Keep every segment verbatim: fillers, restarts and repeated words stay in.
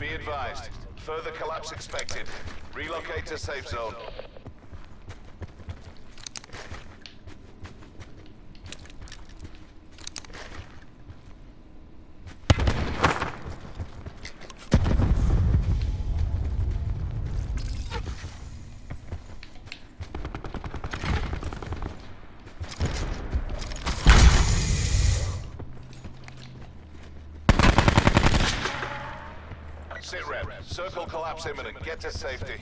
Be advised. Further collapse expected. Relocate to safe zone. Sit rep. Circle collapse imminent. Get to safety.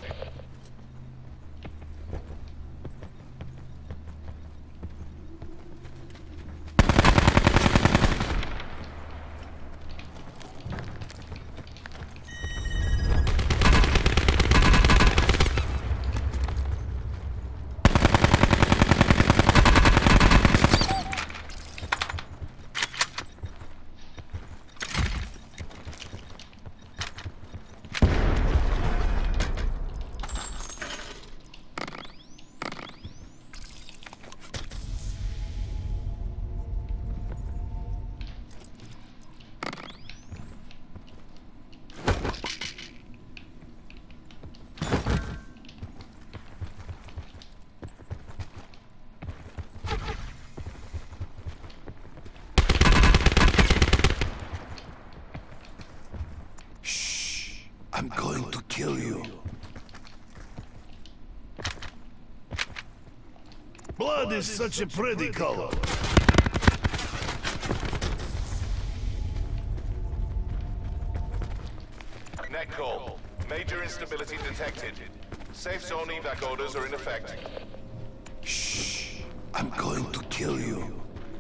I'm going to kill you. Blood is such a pretty color. Net call. Major instability detected. Safe zone evac orders are in effect. Shh. I'm going to kill you.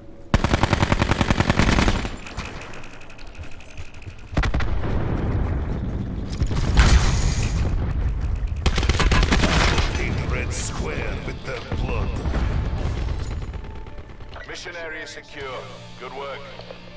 Square with their blood. Mission area secure. Good work.